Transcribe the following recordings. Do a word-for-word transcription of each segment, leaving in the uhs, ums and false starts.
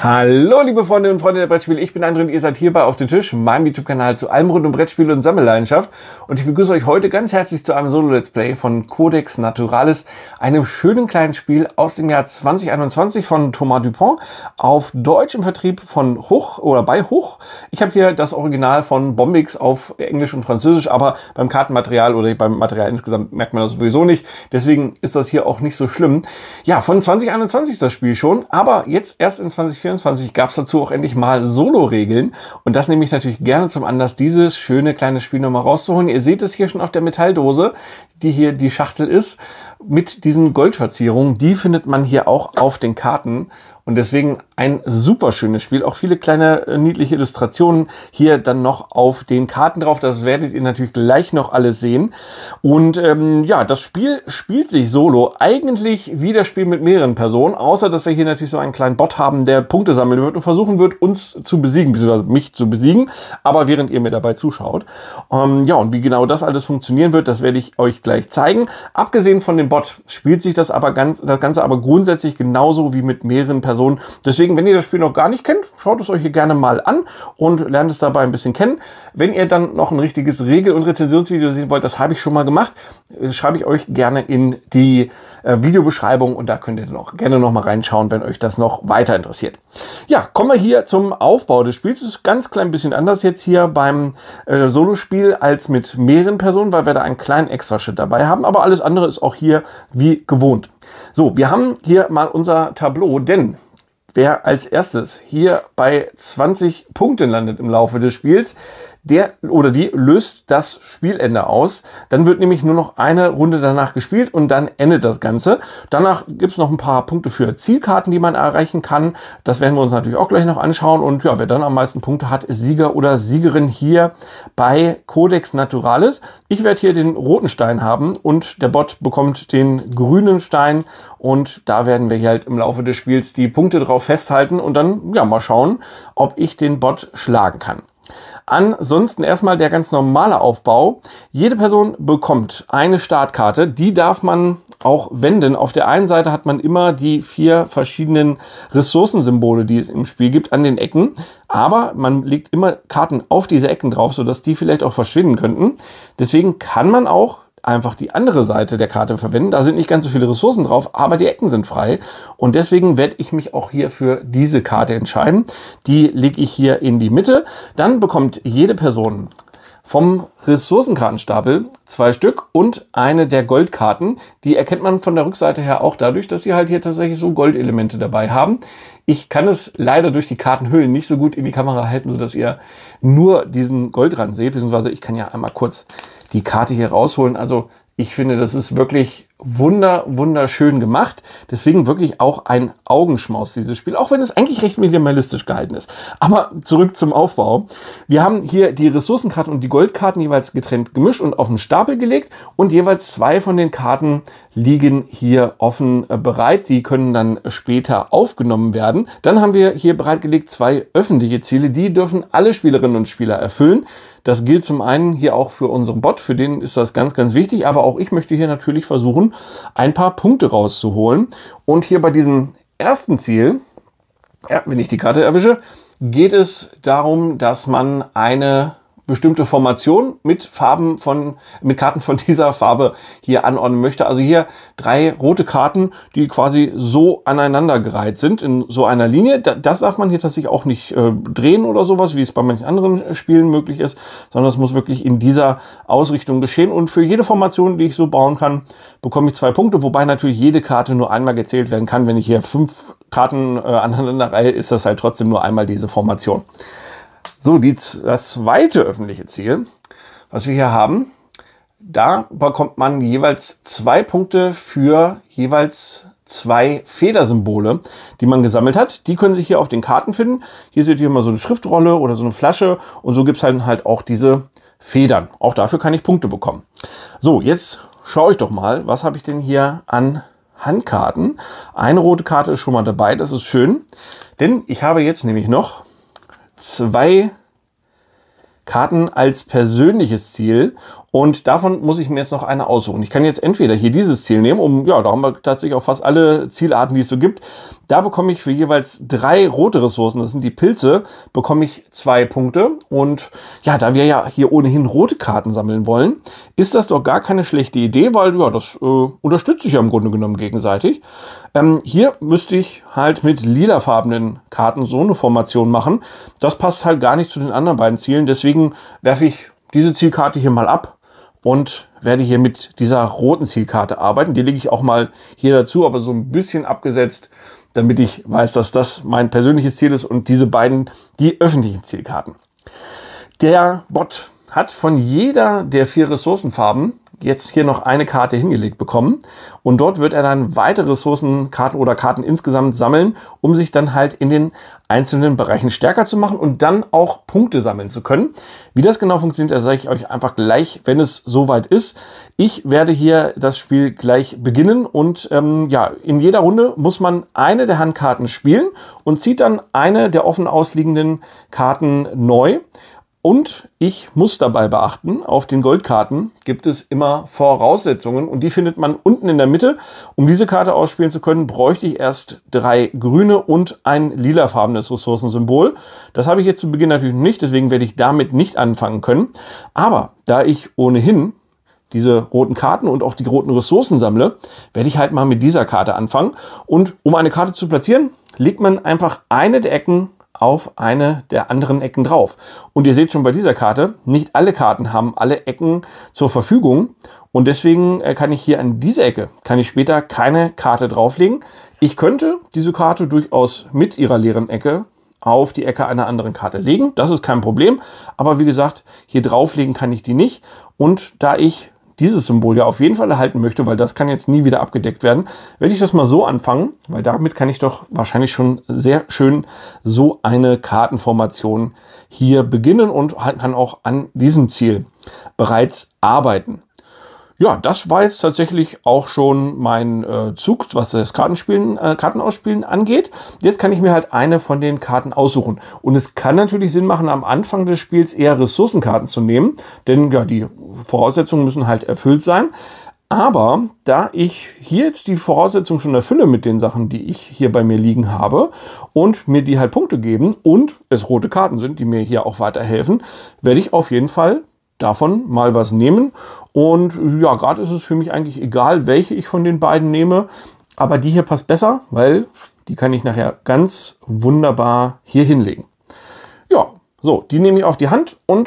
Hallo liebe Freunde und Freunde der Brettspiele, ich bin André und ihr seid hierbei auf dem Tisch, meinem YouTube-Kanal zu allem rund um Brettspiele und Sammelleidenschaft. Und ich begrüße euch heute ganz herzlich zu einem Solo-Let's Play von Codex Naturalis, einem schönen kleinen Spiel aus dem Jahr zwanzig einundzwanzig von Thomas Dupont, auf Deutsch im Vertrieb von Hoch oder bei Hoch. Ich habe hier das Original von Bombix auf Englisch und Französisch, aber beim Kartenmaterial oder beim Material insgesamt merkt man das sowieso nicht. Deswegen ist das hier auch nicht so schlimm. Ja, von zwanzig einundzwanzig ist das Spiel schon, aber jetzt erst in zwanzig vierundzwanzig gab es dazu auch endlich mal Solo-Regeln. Und das nehme ich natürlich gerne zum Anlass, dieses schöne kleine Spiel nochmal rauszuholen. Ihr seht es hier schon auf der Metalldose, die hier die Schachtel ist, mit diesen Goldverzierungen. Die findet man hier auch auf den Karten. Und deswegen ein super schönes Spiel. Auch viele kleine äh, niedliche Illustrationen hier dann noch auf den Karten drauf. Das werdet ihr natürlich gleich noch alles sehen. Und ähm, ja, das Spiel spielt sich solo eigentlich wie das Spiel mit mehreren Personen. Außer, dass wir hier natürlich so einen kleinen Bot haben, der Punkte sammeln wird und versuchen wird, uns zu besiegen, beziehungsweise mich zu besiegen. Aber während ihr mir dabei zuschaut. Ähm, ja, und wie genau das alles funktionieren wird, das werde ich euch gleich zeigen. Abgesehen von dem Bot spielt sich das aber ganz, das Ganze aber grundsätzlich genauso wie mit mehreren Personen. Deswegen, wenn ihr das Spiel noch gar nicht kennt, schaut es euch hier gerne mal an und lernt es dabei ein bisschen kennen. Wenn ihr dann noch ein richtiges Regel- und Rezensionsvideo sehen wollt, das habe ich schon mal gemacht, schreibe ich euch gerne in die äh, Videobeschreibung und da könnt ihr dann auch gerne noch mal reinschauen, wenn euch das noch weiter interessiert. Ja, kommen wir hier zum Aufbau des Spiels. Es ist ganz klein bisschen anders jetzt hier beim äh, Solospiel als mit mehreren Personen, weil wir da einen kleinen Extraschritt dabei haben, aber alles andere ist auch hier wie gewohnt. So, wir haben hier mal unser Tableau, denn wer als erstes hier bei zwanzig Punkten landet im Laufe des Spiels, der oder die löst das Spielende aus. Dann wird nämlich nur noch eine Runde danach gespielt und dann endet das Ganze. Danach gibt es noch ein paar Punkte für Zielkarten, die man erreichen kann. Das werden wir uns natürlich auch gleich noch anschauen. Und ja, wer dann am meisten Punkte hat, ist Sieger oder Siegerin hier bei Codex Naturalis. Ich werde hier den roten Stein haben und der Bot bekommt den grünen Stein. Und da werden wir hier halt im Laufe des Spiels die Punkte drauf festhalten und dann ja mal schauen, ob ich den Bot schlagen kann. Ansonsten erstmal der ganz normale Aufbau. Jede Person bekommt eine Startkarte, die darf man auch wenden. Auf der einen Seite hat man immer die vier verschiedenen Ressourcensymbole, die es im Spiel gibt, an den Ecken. Aber man legt immer Karten auf diese Ecken drauf, sodass die vielleicht auch verschwinden könnten. Deswegen kann man auch einfach die andere Seite der Karte verwenden. Da sind nicht ganz so viele Ressourcen drauf, aber die Ecken sind frei. Und deswegen werde ich mich auch hier für diese Karte entscheiden. Die lege ich hier in die Mitte. Dann bekommt jede Person vom Ressourcenkartenstapel zwei Stück und eine der Goldkarten. Die erkennt man von der Rückseite her auch dadurch, dass sie halt hier tatsächlich so Goldelemente dabei haben. Ich kann es leider durch die Kartenhüllen nicht so gut in die Kamera halten, sodass ihr nur diesen Goldrand seht. Beziehungsweise ich kann ja einmal kurz die Karte hier rausholen. Also ich finde, das ist wirklich wunder, wunderschön gemacht. Deswegen wirklich auch ein Augenschmaus, dieses Spiel. Auch wenn es eigentlich recht minimalistisch gehalten ist. Aber zurück zum Aufbau. Wir haben hier die Ressourcenkarten und die Goldkarten jeweils getrennt gemischt und auf den Stapel gelegt. Und jeweils zwei von den Karten liegen hier offen bereit. Die können dann später aufgenommen werden. Dann haben wir hier bereitgelegt zwei öffentliche Ziele. Die dürfen alle Spielerinnen und Spieler erfüllen. Das gilt zum einen hier auch für unseren Bot. Für den ist das ganz, ganz wichtig. Aber auch ich möchte hier natürlich versuchen, ein paar Punkte rauszuholen. Und hier bei diesem ersten Ziel, ja, wenn ich die Karte erwische, geht es darum, dass man eine bestimmte Formation mit Farben von, mit Karten von dieser Farbe hier anordnen möchte. Also hier drei rote Karten, die quasi so aneinandergereiht sind in so einer Linie. Das darf man hier tatsächlich auch nicht äh, drehen oder sowas, wie es bei manchen anderen Spielen möglich ist, sondern es muss wirklich in dieser Ausrichtung geschehen. Und für jede Formation, die ich so bauen kann, bekomme ich zwei Punkte, wobei natürlich jede Karte nur einmal gezählt werden kann. Wenn ich hier fünf Karten äh, aneinander reihe, ist das halt trotzdem nur einmal diese Formation. So, die, das zweite öffentliche Ziel, was wir hier haben, da bekommt man jeweils zwei Punkte für jeweils zwei Federsymbole, die man gesammelt hat. Die können sich hier auf den Karten finden. Hier seht ihr immer so eine Schriftrolle oder so eine Flasche und so gibt es halt, halt auch diese Federn. Auch dafür kann ich Punkte bekommen. So, jetzt schaue ich doch mal, was habe ich denn hier an Handkarten. Eine rote Karte ist schon mal dabei, das ist schön, denn ich habe jetzt nämlich noch zwei Karten als persönliches Ziel Und davon muss ich mir jetzt noch eine aussuchen. Ich kann jetzt entweder hier dieses Ziel nehmen, um, ja, da haben wir tatsächlich auch fast alle Zielarten, die es so gibt. Da bekomme ich für jeweils drei rote Ressourcen, das sind die Pilze, bekomme ich zwei Punkte. Und ja, da wir ja hier ohnehin rote Karten sammeln wollen, ist das doch gar keine schlechte Idee, weil ja, das äh, unterstützt sich ja im Grunde genommen gegenseitig. Ähm, hier müsste ich halt mit lilafarbenen Karten so eine Formation machen. Das passt halt gar nicht zu den anderen beiden Zielen, deswegen werfe ich diese Zielkarte hier mal ab und werde hier mit dieser roten Zielkarte arbeiten. Die lege ich auch mal hier dazu, aber so ein bisschen abgesetzt, damit ich weiß, dass das mein persönliches Ziel ist und diese beiden die öffentlichen Zielkarten. Der Bot hat von jeder der vier Ressourcenfarben jetzt hier noch eine Karte hingelegt bekommen und dort wird er dann weitere Ressourcenkarten oder Karten insgesamt sammeln, um sich dann halt in den einzelnen Bereichen stärker zu machen und dann auch Punkte sammeln zu können. Wie das genau funktioniert, das sage ich euch einfach gleich, wenn es soweit ist. Ich werde hier das Spiel gleich beginnen und ähm, ja, in jeder Runde muss man eine der Handkarten spielen und zieht dann eine der offen ausliegenden Karten neu. Und ich muss dabei beachten, auf den Goldkarten gibt es immer Voraussetzungen und die findet man unten in der Mitte. Um diese Karte ausspielen zu können, bräuchte ich erst drei grüne und ein lilafarbenes Ressourcensymbol. Das habe ich jetzt zu Beginn natürlich nicht, deswegen werde ich damit nicht anfangen können. Aber da ich ohnehin diese roten Karten und auch die roten Ressourcen sammle, werde ich halt mal mit dieser Karte anfangen. Und um eine Karte zu platzieren, legt man einfach eine der Ecken auf eine der anderen Ecken drauf. Und ihr seht schon bei dieser Karte, nicht alle Karten haben alle Ecken zur Verfügung. Und deswegen kann ich hier an diese Ecke, kann ich später keine Karte drauflegen. Ich könnte diese Karte durchaus mit ihrer leeren Ecke auf die Ecke einer anderen Karte legen. Das ist kein Problem. Aber wie gesagt, hier drauflegen kann ich die nicht. Und da ich dieses Symbol ja auf jeden Fall erhalten möchte, weil das kann jetzt nie wieder abgedeckt werden, werde ich das mal so anfangen, weil damit kann ich doch wahrscheinlich schon sehr schön so eine Kartenformation hier beginnen und kann auch an diesem Ziel bereits arbeiten. Ja, das war jetzt tatsächlich auch schon mein äh, Zug, was das Kartenspielen, äh, Kartenausspielen angeht. Jetzt kann ich mir halt eine von den Karten aussuchen. Und es kann natürlich Sinn machen, am Anfang des Spiels eher Ressourcenkarten zu nehmen, denn ja, die Voraussetzungen müssen halt erfüllt sein. Aber da ich hier jetzt die Voraussetzungen schon erfülle mit den Sachen, die ich hier bei mir liegen habe und mir die halt Punkte geben und es rote Karten sind, die mir hier auch weiterhelfen, werde ich auf jeden Fall davon mal was nehmen. Und ja, gerade ist es für mich eigentlich egal, welche ich von den beiden nehme. Aber die hier passt besser, weil die kann ich nachher ganz wunderbar hier hinlegen. Ja, so, die nehme ich auf die Hand und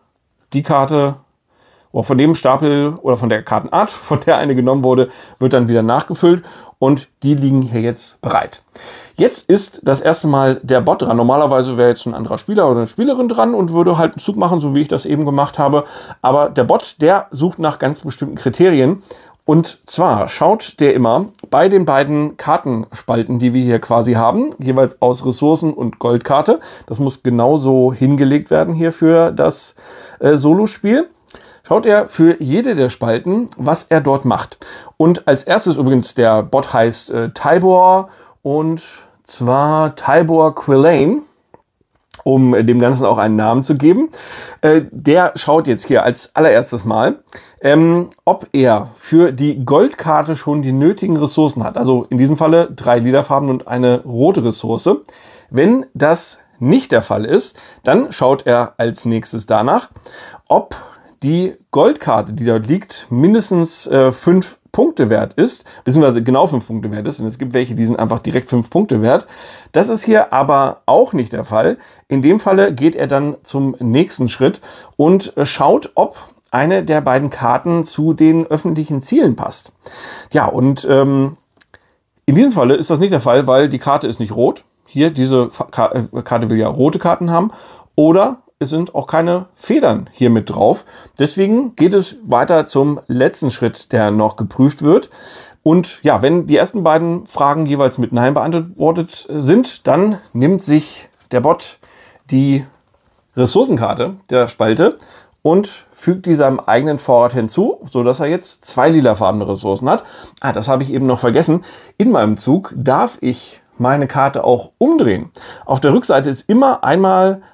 die Karte oder von dem Stapel oder von der Kartenart, von der eine genommen wurde, wird dann wieder nachgefüllt und die liegen hier jetzt bereit. Jetzt ist das erste Mal der Bot dran. Normalerweise wäre jetzt ein anderer Spieler oder eine Spielerin dran und würde halt einen Zug machen, so wie ich das eben gemacht habe. Aber der Bot, der sucht nach ganz bestimmten Kriterien. Und zwar schaut der immer bei den beiden Kartenspalten, die wir hier quasi haben, jeweils aus Ressourcen und Goldkarte. Das muss genauso hingelegt werden hier für das äh, Solospiel. Schaut er für jede der Spalten, was er dort macht. Und als erstes übrigens, der Bot heißt äh, Tibor und zwar Tibor Quillane, um dem Ganzen auch einen Namen zu geben. Äh, der schaut jetzt hier als allererstes mal, ähm, ob er für die Goldkarte schon die nötigen Ressourcen hat. Also in diesem Falle drei Lilafarben und eine rote Ressource. Wenn das nicht der Fall ist, dann schaut er als nächstes danach, ob die Goldkarte, die dort liegt, mindestens äh, fünf Punkte wert ist, beziehungsweise genau fünf Punkte wert ist. Und es gibt welche, die sind einfach direkt fünf Punkte wert. Das ist hier aber auch nicht der Fall. In dem Falle geht er dann zum nächsten Schritt und schaut, ob eine der beiden Karten zu den öffentlichen Zielen passt. Ja, und ähm, in diesem Falle ist das nicht der Fall, weil die Karte ist nicht rot. Hier, diese Karte will ja rote Karten haben. Oder es sind auch keine Federn hier mit drauf. Deswegen geht es weiter zum letzten Schritt, der noch geprüft wird. Und ja, wenn die ersten beiden Fragen jeweils mit Nein beantwortet sind, dann nimmt sich der Bot die Ressourcenkarte der Spalte und fügt die seinem eigenen Vorrat hinzu, sodass er jetzt zwei lilafarbene Ressourcen hat. Ah, das habe ich eben noch vergessen. In meinem Zug darf ich meine Karte auch umdrehen. Auf der Rückseite ist immer einmal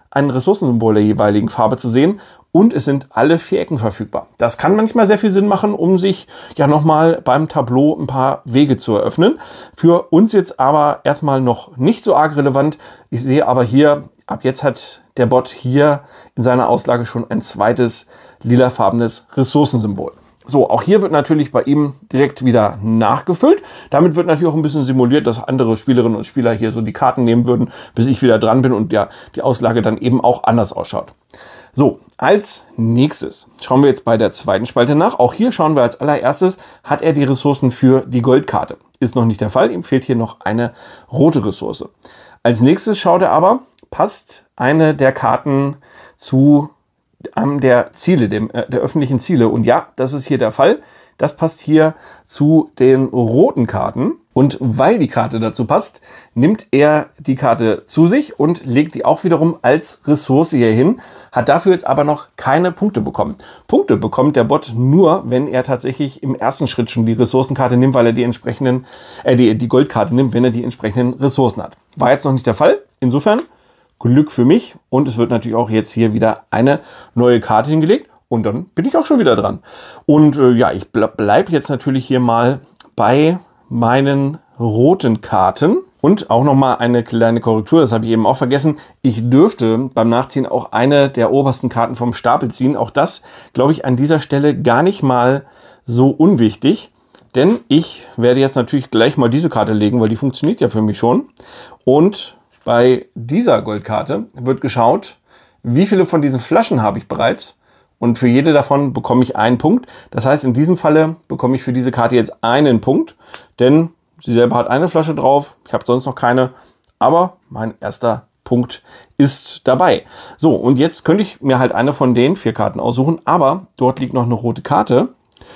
ein Ressourcensymbol der jeweiligen Farbe zu sehen und es sind alle vier Ecken verfügbar. Das kann manchmal sehr viel Sinn machen, um sich ja nochmal beim Tableau ein paar Wege zu eröffnen. Für uns jetzt aber erstmal noch nicht so arg relevant. Ich sehe aber hier, ab jetzt hat der Bot hier in seiner Auslage schon ein zweites lilafarbenes Ressourcensymbol. So, auch hier wird natürlich bei ihm direkt wieder nachgefüllt. Damit wird natürlich auch ein bisschen simuliert, dass andere Spielerinnen und Spieler hier so die Karten nehmen würden, bis ich wieder dran bin und ja, die Auslage dann eben auch anders ausschaut. So, als nächstes schauen wir jetzt bei der zweiten Spalte nach. Auch hier schauen wir als allererstes, hat er die Ressourcen für die Goldkarte. Ist noch nicht der Fall, ihm fehlt hier noch eine rote Ressource. Als nächstes schaut er aber, passt eine der Karten zu einem der Ziele, dem, äh, der öffentlichen Ziele. Und ja, das ist hier der Fall. Das passt hier zu den roten Karten. Und weil die Karte dazu passt, nimmt er die Karte zu sich und legt die auch wiederum als Ressource hier hin, hat dafür jetzt aber noch keine Punkte bekommen. Punkte bekommt der Bot nur, wenn er tatsächlich im ersten Schritt schon die Ressourcenkarte nimmt, weil er die entsprechenden, äh, die, die Goldkarte nimmt, wenn er die entsprechenden Ressourcen hat. War jetzt noch nicht der Fall. Insofern Glück für mich und es wird natürlich auch jetzt hier wieder eine neue Karte hingelegt und dann bin ich auch schon wieder dran. Und äh, ja, ich bleib, bleib jetzt natürlich hier mal bei meinen roten Karten und auch nochmal eine kleine Korrektur, das habe ich eben auch vergessen. Ich dürfte beim Nachziehen auch eine der obersten Karten vom Stapel ziehen. Auch das, glaube ich, an dieser Stelle gar nicht mal so unwichtig. Denn ich werde jetzt natürlich gleich mal diese Karte legen, weil die funktioniert ja für mich schon. Und bei dieser Goldkarte wird geschaut, wie viele von diesen Flaschen habe ich bereits und für jede davon bekomme ich einen Punkt. Das heißt, in diesem Falle bekomme ich für diese Karte jetzt einen Punkt, denn sie selber hat eine Flasche drauf, ich habe sonst noch keine, aber mein erster Punkt ist dabei. So, und jetzt könnte ich mir halt eine von den vier Karten aussuchen, aber dort liegt noch eine rote Karte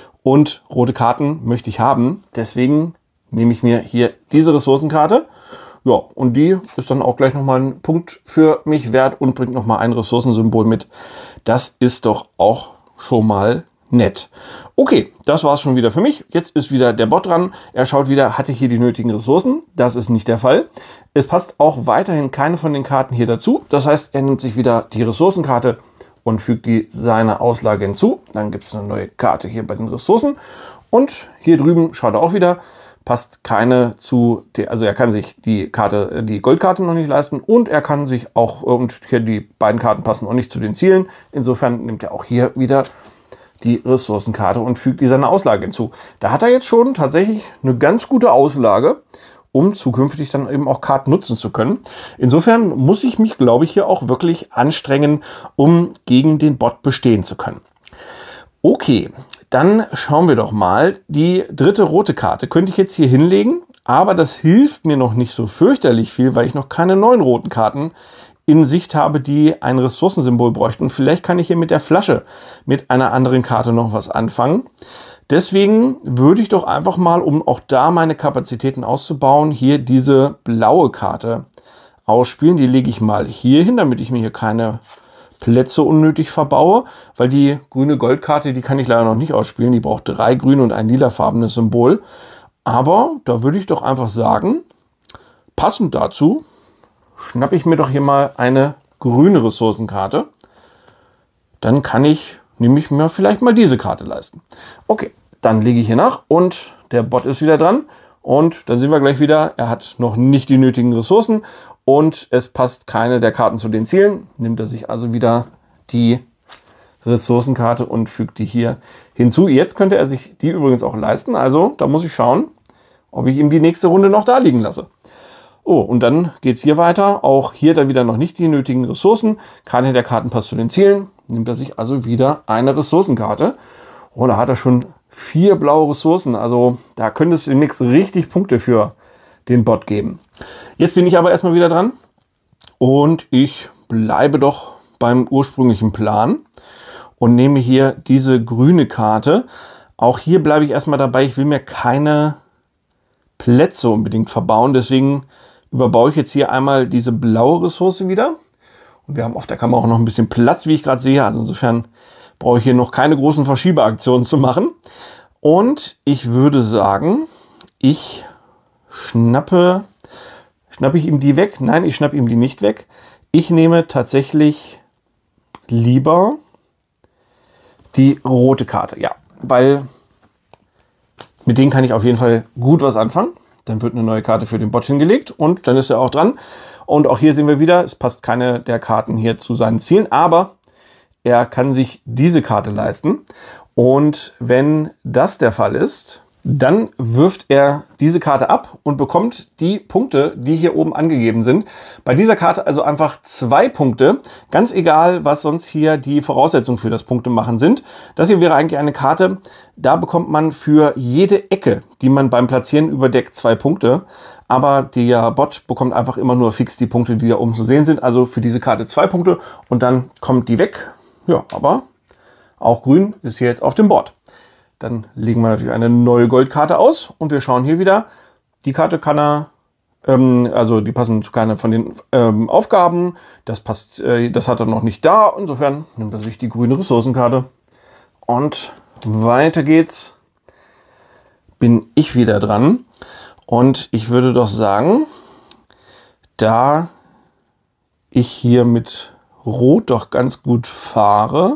und rote Karten möchte ich haben, deswegen nehme ich mir hier diese Ressourcenkarte. Ja, und die ist dann auch gleich nochmal ein Punkt für mich wert und bringt nochmal ein Ressourcensymbol mit. Das ist doch auch schon mal nett. Okay, das war es schon wieder für mich. Jetzt ist wieder der Bot dran. Er schaut wieder, hatte ich hier die nötigen Ressourcen? Das ist nicht der Fall. Es passt auch weiterhin keine von den Karten hier dazu. Das heißt, er nimmt sich wieder die Ressourcenkarte und fügt die seiner Auslage hinzu. Dann gibt es eine neue Karte hier bei den Ressourcen. Und hier drüben schaut er auch wieder, passt keine zu, der, also er kann sich die Karte, die Goldkarte noch nicht leisten und er kann sich auch, und hier die beiden Karten passen auch nicht zu den Zielen. Insofern nimmt er auch hier wieder die Ressourcenkarte und fügt die seine Auslage hinzu. Da hat er jetzt schon tatsächlich eine ganz gute Auslage, um zukünftig dann eben auch Karten nutzen zu können. Insofern muss ich mich, glaube ich, hier auch wirklich anstrengen, um gegen den Bot bestehen zu können. Okay, dann schauen wir doch mal. Die dritte rote Karte könnte ich jetzt hier hinlegen, aber das hilft mir noch nicht so fürchterlich viel, weil ich noch keine neuen roten Karten in Sicht habe, die ein Ressourcensymbol bräuchten. Vielleicht kann ich hier mit der Flasche mit einer anderen Karte noch was anfangen. Deswegen würde ich doch einfach mal, um auch da meine Kapazitäten auszubauen, hier diese blaue Karte ausspielen. Die lege ich mal hier hin, damit ich mir hier keine Plätze unnötig verbaue, weil die grüne Goldkarte, die kann ich leider noch nicht ausspielen. Die braucht drei grüne und ein lilafarbenes Symbol. Aber da würde ich doch einfach sagen, passend dazu schnappe ich mir doch hier mal eine grüne Ressourcenkarte. Dann kann ich nämlich mir vielleicht mal diese Karte leisten. Okay, dann lege ich hier nach und der Bot ist wieder dran. Und dann sehen wir gleich wieder, er hat noch nicht die nötigen Ressourcen und es passt keine der Karten zu den Zielen. Nimmt er sich also wieder die Ressourcenkarte und fügt die hier hinzu. Jetzt könnte er sich die übrigens auch leisten. Also da muss ich schauen, ob ich ihm die nächste Runde noch da liegen lasse. Oh, und dann geht es hier weiter. Auch hier dann wieder noch nicht die nötigen Ressourcen. Keine der Karten passt zu den Zielen. Nimmt er sich also wieder eine Ressourcenkarte. Und da hat er schon vier blaue Ressourcen. Also da könnte es demnächst richtig Punkte für den Bot geben. Jetzt bin ich aber erstmal wieder dran. Und ich bleibe doch beim ursprünglichen Plan. Und nehme hier diese grüne Karte. Auch hier bleibe ich erstmal dabei. Ich will mir keine Plätze unbedingt verbauen. Deswegen überbaue ich jetzt hier einmal diese blaue Ressource wieder. Und wir haben auf der Kamera auch noch ein bisschen Platz, wie ich gerade sehe. Also insofern brauche ich hier noch keine großen Verschiebeaktionen zu machen. Und ich würde sagen, ich schnappe, schnappe ich ihm die weg? Nein, ich schnappe ihm die nicht weg. Ich nehme tatsächlich lieber die rote Karte. Ja, weil mit denen kann ich auf jeden Fall gut was anfangen. Dann wird eine neue Karte für den Bot hingelegt und dann ist er auch dran. Und auch hier sehen wir wieder, es passt keine der Karten hier zu seinen Zielen, aber er kann sich diese Karte leisten. Und wenn das der Fall ist, dann wirft er diese Karte ab und bekommt die Punkte, die hier oben angegeben sind. Bei dieser Karte also einfach zwei Punkte, ganz egal, was sonst hier die Voraussetzungen für das Punktemachen sind. Das hier wäre eigentlich eine Karte, da bekommt man für jede Ecke, die man beim Platzieren überdeckt, zwei Punkte. Aber der Bot bekommt einfach immer nur fix die Punkte, die da oben zu sehen sind. Also für diese Karte zwei Punkte und dann kommt die weg. Ja, aber auch grün ist hier jetzt auf dem Board. Dann legen wir natürlich eine neue Goldkarte aus und wir schauen hier wieder. Die Karte kann er, ähm, also die passen zu keiner von den ähm, Aufgaben. Das passt, äh, das hat er noch nicht da. Insofern nimmt er sich die grüne Ressourcenkarte. Und weiter geht's. Bin ich wieder dran. Und ich würde doch sagen, da ich hier mit Rot doch ganz gut fahre,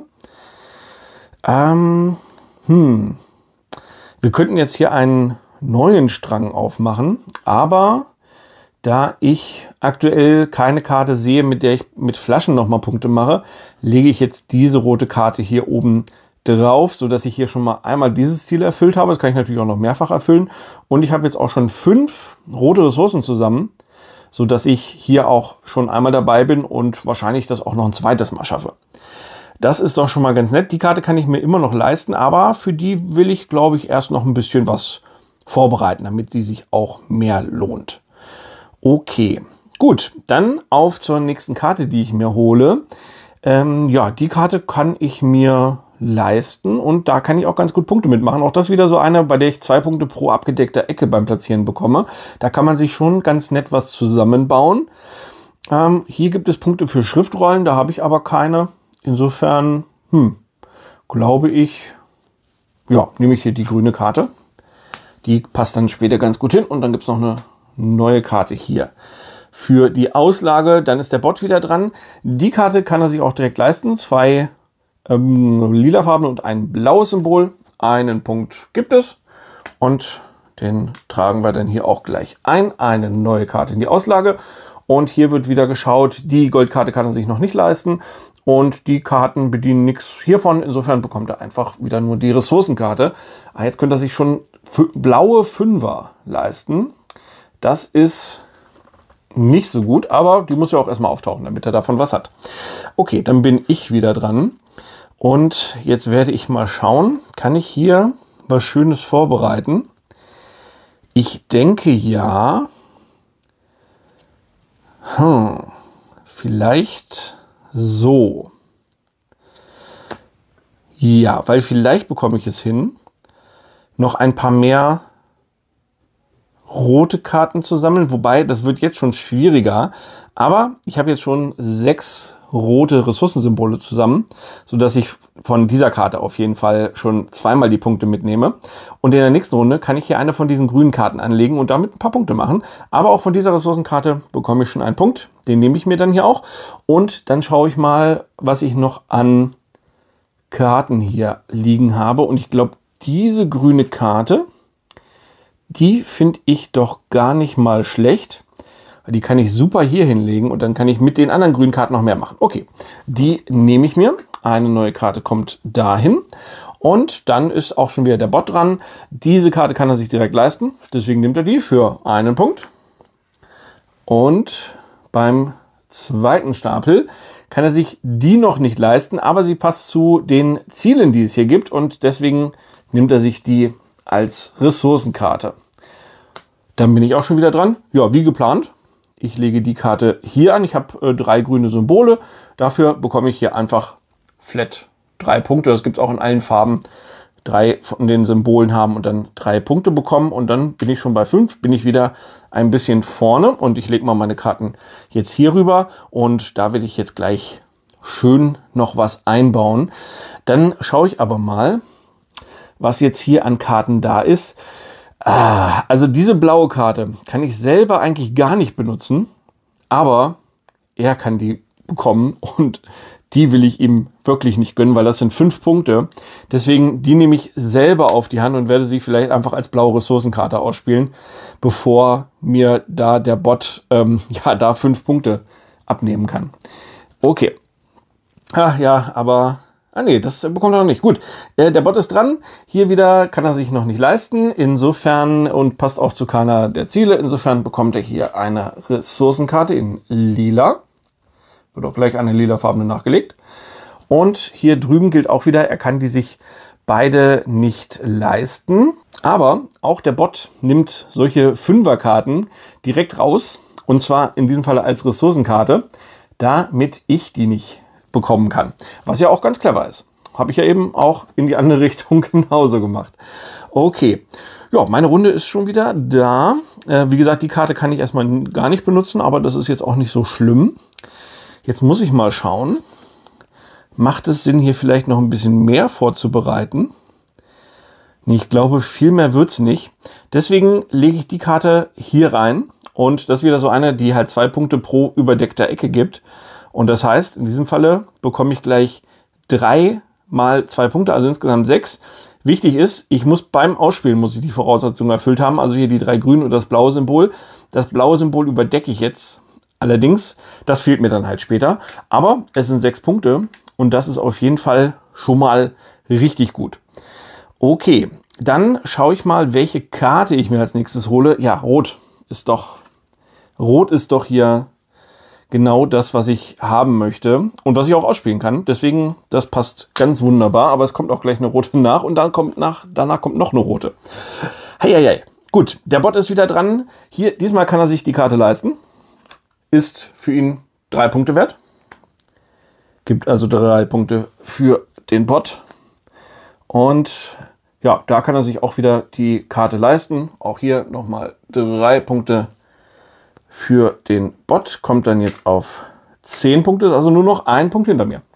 ähm, Hm, wir könnten jetzt hier einen neuen Strang aufmachen, aber da ich aktuell keine Karte sehe, mit der ich mit Flaschen nochmal Punkte mache, lege ich jetzt diese rote Karte hier oben drauf, sodass ich hier schon mal einmal dieses Ziel erfüllt habe. Das kann ich natürlich auch noch mehrfach erfüllen. Und ich habe jetzt auch schon fünf rote Ressourcen zusammen, sodass ich hier auch schon einmal dabei bin und wahrscheinlich das auch noch ein zweites Mal schaffe. Das ist doch schon mal ganz nett. Die Karte kann ich mir immer noch leisten, aber für die will ich, glaube ich, erst noch ein bisschen was vorbereiten, damit sie sich auch mehr lohnt. Okay, gut, dann auf zur nächsten Karte, die ich mir hole. Ähm, ja, die Karte kann ich mir leisten und da kann ich auch ganz gut Punkte mitmachen. Auch das wieder so eine, bei der ich zwei Punkte pro abgedeckter Ecke beim Platzieren bekomme. Da kann man sich schon ganz nett was zusammenbauen. Ähm, hier gibt es Punkte für Schriftrollen, da habe ich aber keine. Insofern, hm, glaube ich, ja, nehme ich hier die grüne Karte. Die passt dann später ganz gut hin und dann gibt es noch eine neue Karte hier. Für die Auslage, dann ist der Bot wieder dran. Die Karte kann er sich auch direkt leisten. Zwei ähm, lilafarbene und ein blaues Symbol. Einen Punkt gibt es und den tragen wir dann hier auch gleich ein. Eine neue Karte in die Auslage. Und hier wird wieder geschaut, die Goldkarte kann er sich noch nicht leisten. Und die Karten bedienen nichts hiervon. Insofern bekommt er einfach wieder nur die Ressourcenkarte. Ah, jetzt könnte er sich schon blaue Fünfer leisten. Das ist nicht so gut, aber die muss ja auch erstmal auftauchen, damit er davon was hat. Okay, dann bin ich wieder dran. Und jetzt werde ich mal schauen, kann ich hier was Schönes vorbereiten? Ich denke ja. Hm, vielleicht so. Ja, weil vielleicht bekomme ich es hin, noch ein paar mehr rote Karten zu sammeln. Wobei, das wird jetzt schon schwieriger. Aber ich habe jetzt schon sechs rote Ressourcensymbole zusammen, sodass ich von dieser Karte auf jeden Fall schon zweimal die Punkte mitnehme. Und in der nächsten Runde kann ich hier eine von diesen grünen Karten anlegen und damit ein paar Punkte machen. Aber auch von dieser Ressourcenkarte bekomme ich schon einen Punkt. Den nehme ich mir dann hier auch. Und dann schaue ich mal, was ich noch an Karten hier liegen habe. Und ich glaube, diese grüne Karte, die finde ich doch gar nicht mal schlecht. Die kann ich super hier hinlegen und dann kann ich mit den anderen grünen Karten noch mehr machen. Okay, die nehme ich mir. Eine neue Karte kommt dahin. Und dann ist auch schon wieder der Bot dran. Diese Karte kann er sich direkt leisten. Deswegen nimmt er die für einen Punkt. Und beim zweiten Stapel kann er sich die noch nicht leisten, aber sie passt zu den Zielen, die es hier gibt. Und deswegen nimmt er sich die als Ressourcenkarte. Dann bin ich auch schon wieder dran. Ja, wie geplant. Ich lege die Karte hier an. Ich habe äh, drei grüne Symbole. Dafür bekomme ich hier einfach flat drei Punkte. Das gibt es auch in allen Farben. Drei von den Symbolen haben und dann drei Punkte bekommen. Und dann bin ich schon bei fünf. Bin ich wieder ein bisschen vorne. Und ich lege mal meine Karten jetzt hier rüber. Und da will ich jetzt gleich schön noch was einbauen. Dann schaue ich aber mal, was jetzt hier an Karten da ist. Ah, also diese blaue Karte kann ich selber eigentlich gar nicht benutzen, aber er kann die bekommen und die will ich ihm wirklich nicht gönnen, weil das sind fünf Punkte. Deswegen, die nehme ich selber auf die Hand und werde sie vielleicht einfach als blaue Ressourcenkarte ausspielen, bevor mir da der Bot ähm, ja da fünf Punkte abnehmen kann. Okay. Ach ja, aber... Ah nee, das bekommt er noch nicht. Gut, äh, der Bot ist dran. Hier wieder kann er sich noch nicht leisten. Insofern, und passt auch zu keiner der Ziele, insofern bekommt er hier eine Ressourcenkarte in lila. Wird auch gleich eine lilafarbene nachgelegt. Und hier drüben gilt auch wieder, er kann die sich beide nicht leisten. Aber auch der Bot nimmt solche Fünferkarten direkt raus. Und zwar in diesem Fall als Ressourcenkarte, damit ich die nicht bekommen kann. Was ja auch ganz clever ist. Habe ich ja eben auch in die andere Richtung genauso gemacht. Okay. Ja, meine Runde ist schon wieder da. Äh, wie gesagt, die Karte kann ich erstmal gar nicht benutzen, aber das ist jetzt auch nicht so schlimm. Jetzt muss ich mal schauen. Macht es Sinn, hier vielleicht noch ein bisschen mehr vorzubereiten? Nee, ich glaube, viel mehr wird es nicht. Deswegen lege ich die Karte hier rein. Und das ist wieder so eine, die halt zwei Punkte pro überdeckter Ecke gibt. Und das heißt, in diesem Falle bekomme ich gleich drei mal zwei Punkte, also insgesamt sechs. Wichtig ist, ich muss beim Ausspielen muss ich die Voraussetzungen erfüllt haben. Also hier die drei grünen und das blaue Symbol. Das blaue Symbol überdecke ich jetzt. Allerdings, das fehlt mir dann halt später. Aber es sind sechs Punkte und das ist auf jeden Fall schon mal richtig gut. Okay, dann schaue ich mal, welche Karte ich mir als nächstes hole. Ja, Rot ist doch, Rot ist doch hier genau das, was ich haben möchte und was ich auch ausspielen kann. Deswegen, das passt ganz wunderbar. Aber es kommt auch gleich eine rote nach und dann kommt nach, danach kommt noch eine rote. Heieiei. Gut, der Bot ist wieder dran. Hier, diesmal kann er sich die Karte leisten. Ist für ihn drei Punkte wert. Gibt also drei Punkte für den Bot. Und ja, da kann er sich auch wieder die Karte leisten. Auch hier nochmal drei Punkte für den Bot. Kommt dann jetzt auf zehn Punkte. Also nur noch ein Punkt hinter mir.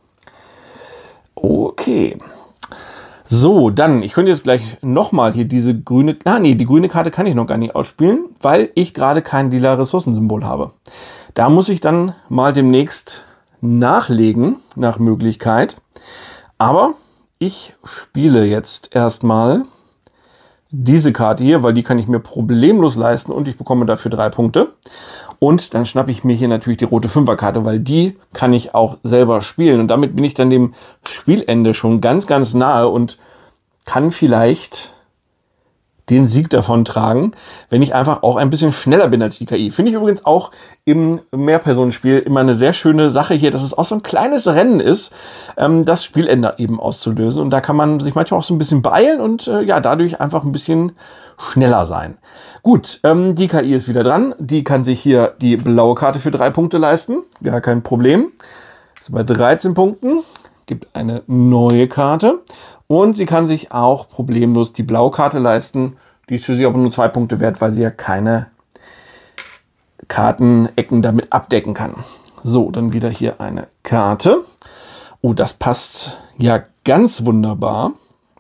Okay. So, dann, ich könnte jetzt gleich nochmal hier diese grüne... Ah, nee, die grüne Karte kann ich noch gar nicht ausspielen, weil ich gerade kein lila Ressourcensymbol habe. Da muss ich dann mal demnächst nachlegen, nach Möglichkeit. Aber ich spiele jetzt erstmal diese Karte hier, weil die kann ich mir problemlos leisten und ich bekomme dafür drei Punkte. Und dann schnappe ich mir hier natürlich die rote Fünferkarte, weil die kann ich auch selber spielen. Und damit bin ich dann dem Spielende schon ganz, ganz nahe und kann vielleicht den Sieg davon tragen, wenn ich einfach auch ein bisschen schneller bin als die K I. Finde ich übrigens auch im Mehrpersonenspiel immer eine sehr schöne Sache hier, dass es auch so ein kleines Rennen ist, ähm, das Spielende eben auszulösen. Und da kann man sich manchmal auch so ein bisschen beeilen und äh, ja, dadurch einfach ein bisschen schneller sein. Gut, ähm, die K I ist wieder dran. Die kann sich hier die blaue Karte für drei Punkte leisten. Gar kein Problem. Ist bei dreizehn Punkten. Gibt eine neue Karte. Und sie kann sich auch problemlos die blaue Karte leisten. Die ist für sie aber nur zwei Punkte wert, weil sie ja keine Kartenecken damit abdecken kann. So, dann wieder hier eine Karte. Oh, das passt ja ganz wunderbar.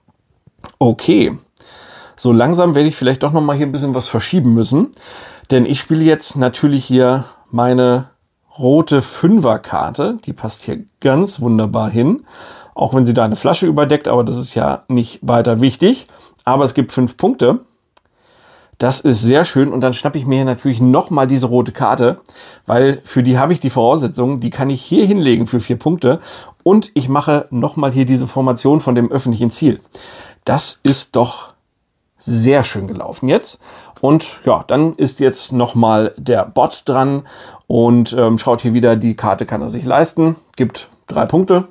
Okay. So langsam werde ich vielleicht doch noch mal hier ein bisschen was verschieben müssen. Denn ich spiele jetzt natürlich hier meine rote Fünferkarte. Die passt hier ganz wunderbar hin. Auch wenn sie da eine Flasche überdeckt, aber das ist ja nicht weiter wichtig. Aber es gibt fünf Punkte. Das ist sehr schön. Und dann schnappe ich mir hier natürlich nochmal diese rote Karte, weil für die habe ich die Voraussetzungen. Die kann ich hier hinlegen für vier Punkte. Und ich mache nochmal hier diese Formation von dem öffentlichen Ziel. Das ist doch sehr schön gelaufen jetzt. Und ja, dann ist jetzt nochmal der Bot dran und ähm, schaut hier wieder, die Karte kann er sich leisten. Gibt drei Punkte.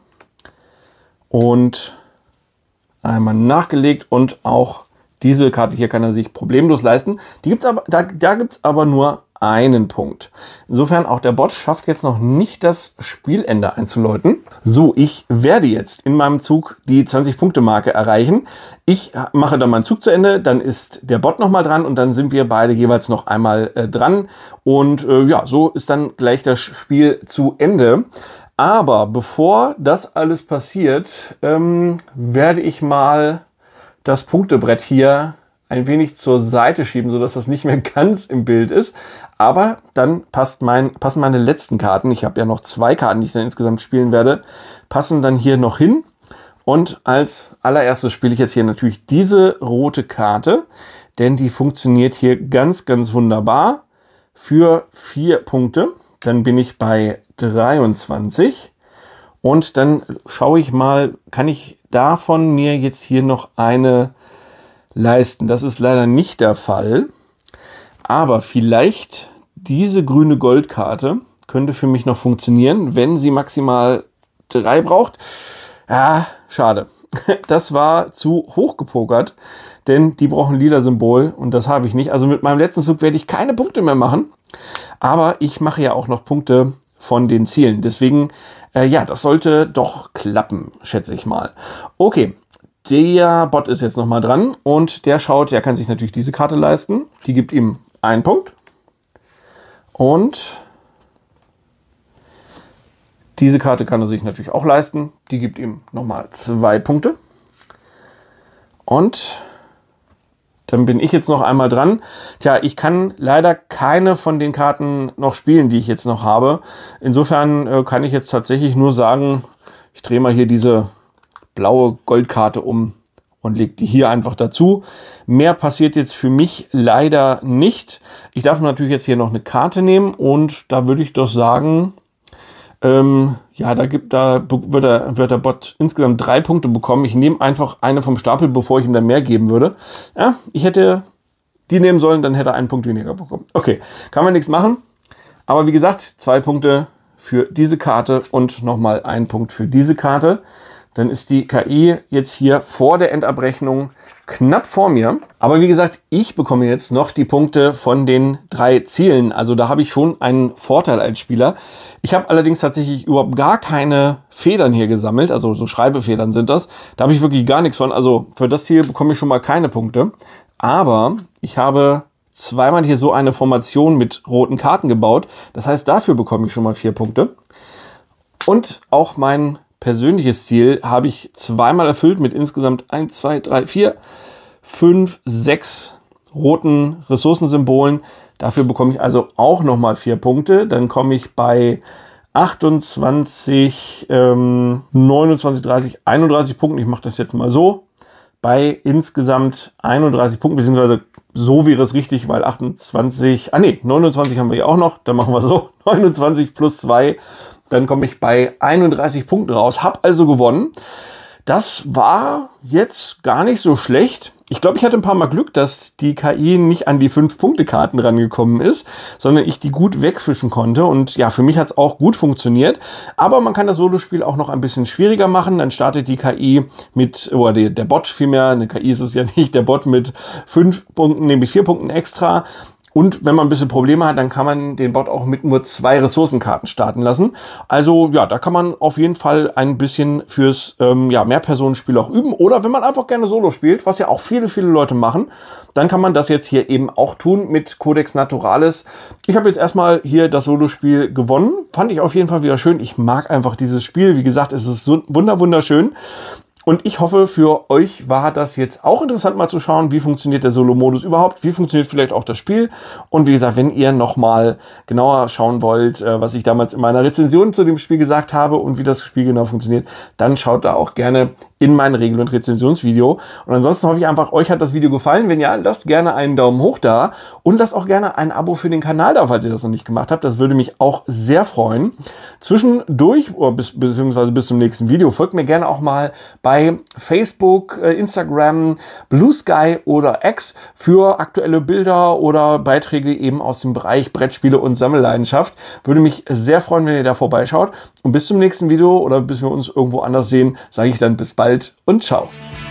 Und einmal nachgelegt und auch diese Karte hier kann er sich problemlos leisten. Die gibt's aber, da da gibt es aber nur einen Punkt. Insofern auch der Bot schafft jetzt noch nicht das Spielende einzuläuten. So, ich werde jetzt in meinem Zug die zwanzig Punkte Marke erreichen. Ich mache dann meinen Zug zu Ende, dann ist der Bot nochmal dran und dann sind wir beide jeweils noch einmal äh, dran. Und äh, ja, so ist dann gleich das Spiel zu Ende. Aber bevor das alles passiert, ähm, werde ich mal das Punktebrett hier ein wenig zur Seite schieben, sodass das nicht mehr ganz im Bild ist. Aber dann passt mein, passen meine letzten Karten, ich habe ja noch zwei Karten, die ich dann insgesamt spielen werde, passen dann hier noch hin. Und als allererstes spiele ich jetzt hier natürlich diese rote Karte, denn die funktioniert hier ganz, ganz wunderbar für vier Punkte. Dann bin ich bei dreiundzwanzig und dann schaue ich mal, kann ich davon mir jetzt hier noch eine leisten. Das ist leider nicht der Fall, aber vielleicht diese grüne Goldkarte könnte für mich noch funktionieren, wenn sie maximal drei braucht. Ja, schade. Das war zu hoch gepokert, denn die brauchen ein lila Symbol und das habe ich nicht. Also mit meinem letzten Zug werde ich keine Punkte mehr machen, aber ich mache ja auch noch Punkte von den Zielen. Deswegen, äh, ja, das sollte doch klappen, schätze ich mal. Okay, der Bot ist jetzt nochmal dran und der schaut, der kann sich natürlich diese Karte leisten. Die gibt ihm einen Punkt. Und diese Karte kann er sich natürlich auch leisten. Die gibt ihm nochmal zwei Punkte. Und dann bin ich jetzt noch einmal dran. Tja, ich kann leider keine von den Karten noch spielen, die ich jetzt noch habe. Insofern äh, kann ich jetzt tatsächlich nur sagen, ich drehe mal hier diese blaue Goldkarte um und lege die hier einfach dazu. Mehr passiert jetzt für mich leider nicht. Ich darf natürlich jetzt hier noch eine Karte nehmen und da würde ich doch sagen, ähm, ja, da, gibt, da wird, der, wird der Bot insgesamt drei Punkte bekommen. Ich nehme einfach eine vom Stapel, bevor ich ihm dann mehr geben würde. Ja, ich hätte die nehmen sollen, dann hätte er einen Punkt weniger bekommen. Okay, kann man nichts machen. Aber wie gesagt, zwei Punkte für diese Karte und nochmal ein Punkt für diese Karte. Dann ist die K I jetzt hier vor der Endabrechnung knapp vor mir. Aber wie gesagt, ich bekomme jetzt noch die Punkte von den drei Zielen. Also da habe ich schon einen Vorteil als Spieler. Ich habe allerdings tatsächlich überhaupt gar keine Federn hier gesammelt. Also so Schreibefedern sind das. Da habe ich wirklich gar nichts von. Also für das Ziel bekomme ich schon mal keine Punkte. Aber ich habe zweimal hier so eine Formation mit roten Karten gebaut. Das heißt, dafür bekomme ich schon mal vier Punkte. Und auch mein persönliches Ziel habe ich zweimal erfüllt mit insgesamt eins, zwei, drei, vier, fünf, sechs roten Ressourcensymbolen. Dafür bekomme ich also auch nochmal vier Punkte. Dann komme ich bei achtundzwanzig, ähm, neunundzwanzig, dreißig, einunddreißig Punkten. Ich mache das jetzt mal so. Bei insgesamt einunddreißig Punkten, beziehungsweise so wäre es richtig, weil achtundzwanzig, ah nee, neunundzwanzig haben wir ja auch noch. Dann machen wir so, neunundzwanzig plus zwei. Dann komme ich bei einunddreißig Punkten raus, habe also gewonnen. Das war jetzt gar nicht so schlecht. Ich glaube, ich hatte ein paar Mal Glück, dass die K I nicht an die fünf Punkte Karten rangekommen ist, sondern ich die gut wegfischen konnte. Und ja, für mich hat es auch gut funktioniert. Aber man kann das Solospiel auch noch ein bisschen schwieriger machen. Dann startet die K I mit, oder der, der Bot vielmehr, eine K I ist es ja nicht, der Bot mit fünf Punkten, nämlich vier Punkten extra. Und wenn man ein bisschen Probleme hat, dann kann man den Bot auch mit nur zwei Ressourcenkarten starten lassen. Also ja, da kann man auf jeden Fall ein bisschen fürs ähm, ja, Mehrpersonenspiel auch üben. Oder wenn man einfach gerne Solo spielt, was ja auch viele, viele Leute machen, dann kann man das jetzt hier eben auch tun mit Codex Naturalis. Ich habe jetzt erstmal hier das Solospiel gewonnen. Fand ich auf jeden Fall wieder schön. Ich mag einfach dieses Spiel. Wie gesagt, es ist so wunder wunderschön. Und ich hoffe, für euch war das jetzt auch interessant, mal zu schauen, wie funktioniert der Solo-Modus überhaupt, wie funktioniert vielleicht auch das Spiel. Und wie gesagt, wenn ihr nochmal genauer schauen wollt, was ich damals in meiner Rezension zu dem Spiel gesagt habe und wie das Spiel genau funktioniert, dann schaut da auch gerne in mein Regel- und Rezensionsvideo. Und ansonsten hoffe ich einfach, euch hat das Video gefallen. Wenn ja, lasst gerne einen Daumen hoch da und lasst auch gerne ein Abo für den Kanal da, falls ihr das noch nicht gemacht habt. Das würde mich auch sehr freuen. Zwischendurch, oder bis, beziehungsweise bis zum nächsten Video, folgt mir gerne auch mal bei Facebook, Instagram, Blue Sky oder X für aktuelle Bilder oder Beiträge eben aus dem Bereich Brettspiele und Sammelleidenschaft. Würde mich sehr freuen, wenn ihr da vorbeischaut. Und bis zum nächsten Video oder bis wir uns irgendwo anders sehen, sage ich dann bis bald und ciao.